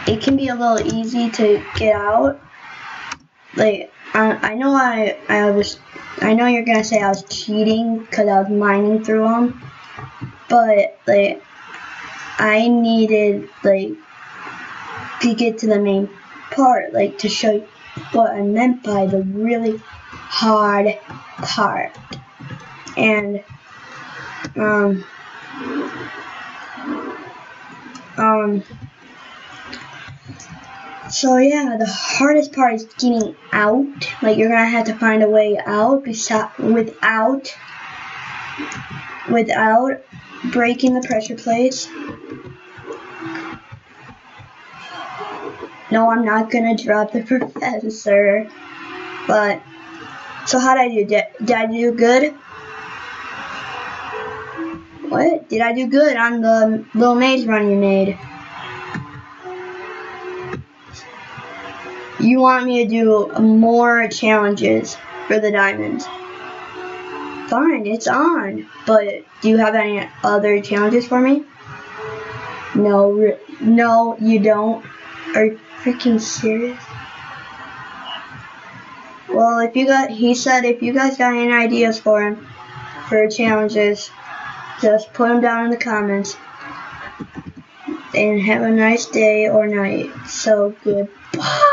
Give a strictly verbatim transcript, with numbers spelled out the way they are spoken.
it can be a little easy to get out. Like, I, I know I, I was, I know you're gonna say I was cheating because I was mining through them, but like, I needed like to get to the main part, like to show you what I meant by the really hard part. And um um so yeah, the hardest part is getting out. Like, you're gonna have to find a way out without without breaking the pressure plates. No, I'm not gonna drop the professor. But so how did I do? Did, did I do good? What? Did I do good on the little maze run you made? You want me to do more challenges for the diamonds? Fine, it's on. But do you have any other challenges for me? No, no, you don't. Are you freaking serious? Well, if you got, he said if you guys got any ideas for him, for challenges, just put them down in the comments. And have a nice day or night. So, goodbye.